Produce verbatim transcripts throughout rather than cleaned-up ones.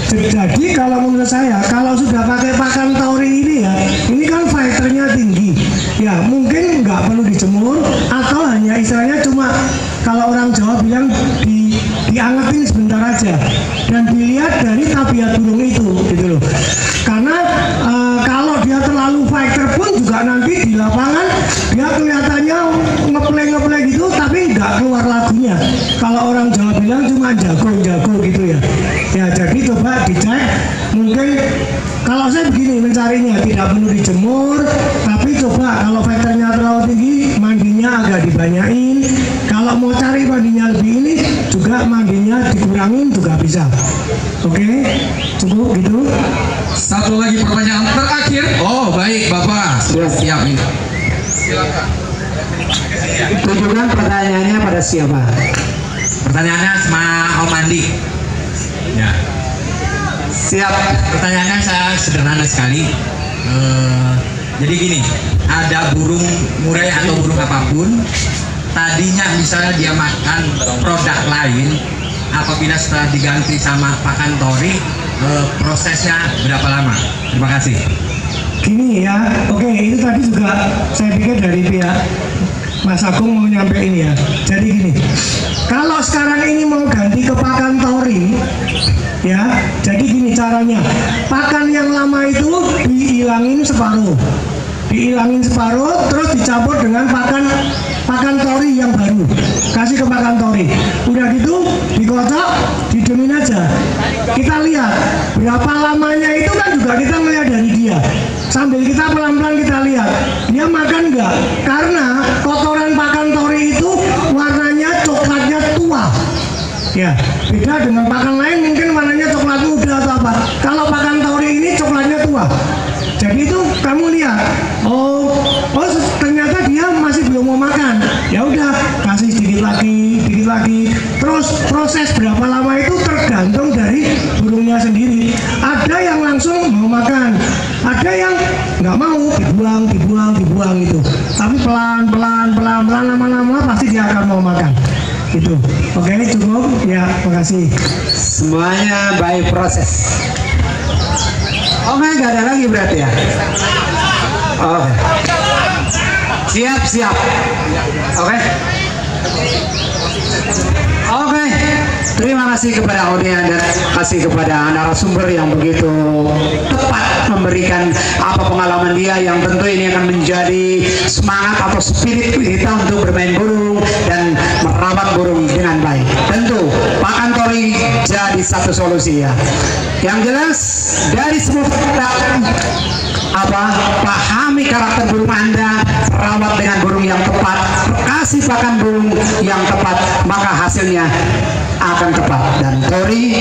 Jadi kalau menurut saya, kalau sudah pakai pakan tori ini ya, ini kan fighternya tinggi. Ya mungkin nggak perlu dijemur atau hanya istilahnya cuma kalau orang Jawa bilang di diangetin sebentar aja dan dilihat dari tabiat burung itu gitu loh. Karena e, kalau dia terlalu fighter pun juga nanti di lapangan dia kelihatannya ngeplay-ngeplay gitu tapi nggak keluar lagunya. Kalau orang Jawa bilang cuma jago-jago gitu ya. Ya jadi coba dicek, mungkin kalau saya begini mencarinya tidak perlu dijemur, tapi coba kalau fighternya terlalu tinggi mandinya agak dibanyain. Kalau mau cari mandinya lebih ini juga mandinya dikurangin juga bisa. Oke, cukup gitu. Satu lagi pertanyaan terakhir. Oh baik Bapak, sudah siap nih. Silakan. Tujukan pertanyaannya pada siapa? Pertanyaannya sama Om Andi. Ya. Siap. Pertanyaannya saya sederhana sekali. Uh, jadi gini, ada burung murai atau burung apapun, tadinya misalnya dia makan produk lain, apabila setelah diganti sama pakan tori, uh, prosesnya berapa lama? Terima kasih. Gini ya, oke itu tadi juga saya pikir dari pihak Mas Agung mau nyampe ini ya. Jadi gini, kalau sekarang ini mau ganti ke pakan tori, ya, jadi gini caranya. Pakan yang lama itu dihilangin separuh, dihilangin separuh, terus dicampur dengan pakan pakan tori yang baru. Kasih ke pakan tori. Udah gitu, dikocok, didemin aja. Kita lihat berapa lamanya itu kan juga kita melihat dari dia. Sambil kita pelan-pelan kita lihat dia makan enggak, karena kotoran pakan tori itu warnanya coklatnya tua ya, beda dengan pakan lain mungkin warnanya coklat muda atau apa. Kalau pakan tori ini coklatnya tua, jadi itu kamu lihat, oh oh ternyata dia masih belum mau makan, ya udah kasih sedikit lagi sedikit lagi. Terus proses berapa lama itu tergantung dari burungnya sendiri. Ada yang langsung mau makan, ada yang nggak mau, dibuang dibuang dibuang itu. Tapi pelan pelan pelan pelan lama-lama pasti dia akan mau makan itu. Oke, cukup ya, makasih. Semuanya by proses. Oke, nggak ada lagi berarti ya. Oke, siap siap. Oke. Oke, terima kasih kepada audiens dan kasih kepada narasumber yang begitu tepat memberikan apa pengalaman dia yang tentu ini akan menjadi semangat atau spirit kita untuk bermain burung dan merawat burung dengan baik. Tentu pakan tori jadi satu solusi ya. Yang jelas dari semua apa pahami karakter burung Anda, rawat dengan burung yang tepat, kasih pakan burung yang tepat, maka hasilnya akan tepat. Dan tori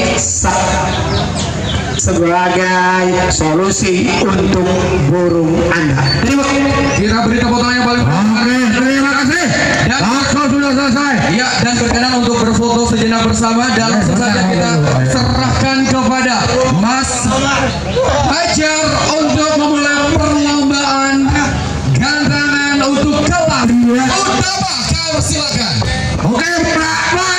sebagai solusi untuk burung Anda. Terima kasih. Kita beri tepuk tangan yang paling Oke, terima kasih. Dan waktu sudah selesai. Ya, dan berkenan untuk berfoto sejenak bersama dan langsung saja kita serahkan kepada Mas Hajar untuk memulai perlombaan gantangan untuk kelas utama. Kau silakan.